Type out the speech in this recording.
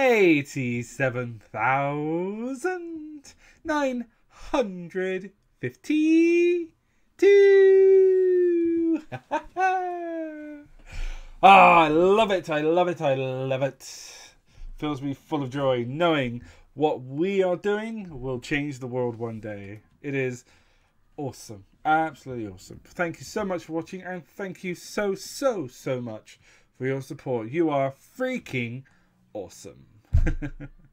87,952. Ah, I love it. I love it. I love it. Fills me full of joy knowing what we are doing will change the world one day. It is awesome. Absolutely awesome. Thank you so much for watching, and thank you so much for your support. You are freaking awesome.